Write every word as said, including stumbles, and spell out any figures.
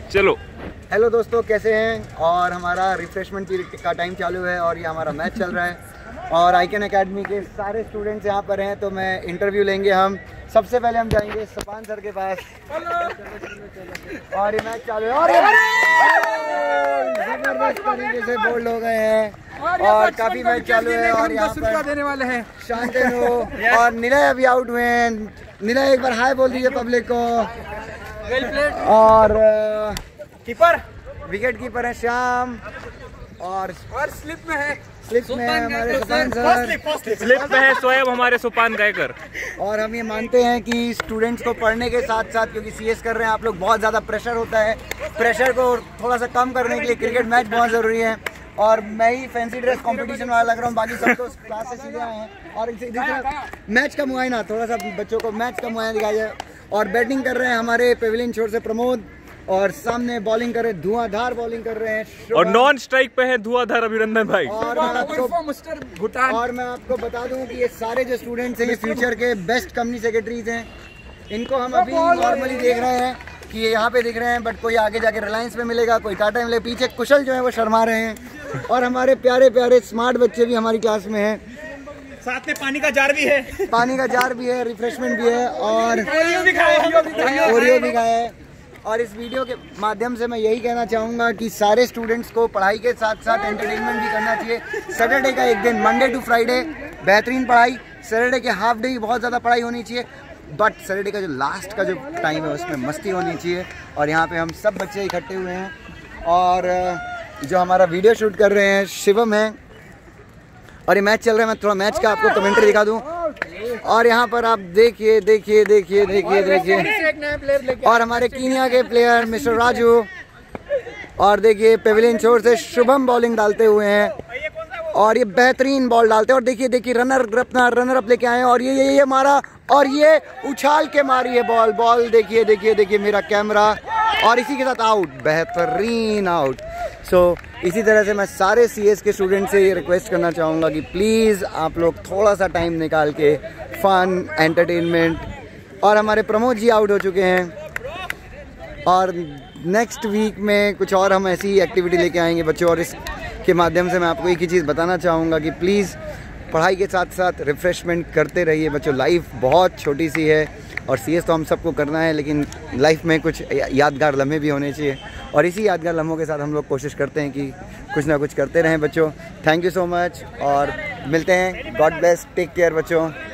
चलो। हेलो दोस्तों, कैसे हैं? और हमारा रिफ्रेशमेंट का टाइम चालू है और ये हमारा मैच चल रहा है और आइकन एकेडमी के सारे स्टूडेंट्स यहाँ पर हैं, तो मैं इंटरव्यू लेंगे हम। सबसे पहले हम जाएंगे सपान सर के पास और ये मैच चालू है और जबरदस्त तरीके से बोल्ड हो गए हैं और काफी मैच चालू है और यहाँ पर देने वाले हैं शांतनु और निलय अभी आउट हुए हैं। निलय एक बार हाय बोल दीजिए पब्लिक को। और कीपर विकेट कीपर है श्याम और और स्लिप में है स्लिप में है हमारे सुपान सर, स्लिप में है स्वयं हमारे सुपान गायकर। और हम ये मानते हैं कि स्टूडेंट्स को पढ़ने के साथ साथ, क्योंकि सीएस कर रहे हैं आप लोग, बहुत ज़्यादा प्रेशर होता है, प्रेशर को थोड़ा सा कम करने के लिए क्रिकेट मैच बहुत ज़रूरी है। और मैं ही फैंसी ड्रेस कंपटीशन वाला लग रहा हूँ, बाकी सब तो क्लास से सीधे आए हैं। और इसी तरह मैच का मुआयना, थोड़ा सा बच्चों को मैच का मुआयना दिखाया जाए। और बैटिंग कर रहे हैं हमारे पेविलियन छोर से प्रमोद और सामने बॉलिंग कर रहे हैं, धुआंधार बॉलिंग कर रहे हैं और नॉन स्ट्राइक पे है धुआंधार अभिनंदन भाई। और मैं आपको और मैं आपको बता दूं कि ये सारे जो स्टूडेंट्स हैं ये फ्यूचर के बेस्ट कंपनी सेक्रेटरीज हैं। इनको हम अभी नॉर्मली देख रहे हैं कि ये यहाँ पे दिख रहे हैं, बट कोई आगे जाके रिलायंस में मिलेगा, कोई टाटा में मिलेगा। पीछे कुशल जो है वो शर्मा रहे हैं और हमारे प्यारे प्यारे स्मार्ट बच्चे भी हमारी क्लास में हैं। साथ में पानी का जार भी है, पानी का जार भी है, रिफ्रेशमेंट भी है और ओरियो भी खाया है। और इस वीडियो के माध्यम से मैं यही कहना चाहूँगा कि सारे स्टूडेंट्स को पढ़ाई के साथ साथ एंटरटेनमेंट भी करना चाहिए। सैटरडे का एक दिन, मंडे टू फ्राइडे बेहतरीन पढ़ाई, सैटरडे के हाफ डे बहुत ज़्यादा पढ़ाई होनी चाहिए, बट सैटरडे का जो लास्ट का जो टाइम है उसमें मस्ती होनी चाहिए। और यहाँ पे हम सब बच्चे इकट्ठे हुए हैं और जो हमारा वीडियो शूट कर रहे हैं शिवम है और ये मैच चल रहा है। मैं थोड़ा मैच का आपको कमेंट्री दिखा दूँ और यहाँ पर आप देखिए देखिए देखिए देखिए देखिए और हमारे कीनिया के प्लेयर मिस्टर राजू और देखिए पेविलियन छोर से शुभम बॉलिंग डालते हुए हैं और ये बेहतरीन बॉल डालते हैं। और देखिए देखिए रनर अपना रनर अप लेके आए हैं और ये ये ये मारा और ये उछाल के मारी है बॉल बॉल देखिए देखिए देखिए मेरा कैमरा और इसी के साथ आउट, बेहतरीन आउट। सो so, इसी तरह से मैं सारे सीएस के स्टूडेंट से ये रिक्वेस्ट करना चाहूँगा कि प्लीज़ आप लोग थोड़ा सा टाइम निकाल के फन एंटरटेनमेंट। और हमारे प्रमोद जी आउट हो चुके हैं और नेक्स्ट वीक में कुछ और हम ऐसी एक्टिविटी लेके आएंगे बच्चों। और इसके माध्यम से मैं आपको एक ही चीज़ बताना चाहूँगा कि प्लीज़ पढ़ाई के साथ साथ रिफ़्रेशमेंट करते रहिए बच्चों। लाइफ बहुत छोटी सी है और सीएस तो हम सबको करना है, लेकिन लाइफ में कुछ यादगार लम्हे भी होने चाहिए और इसी यादगार लम्हों के साथ हम लोग कोशिश करते हैं कि कुछ ना कुछ करते रहें बच्चों। थैंक यू सो मच और मिलते हैं। गॉड ब्लेस, टेक केयर बच्चों।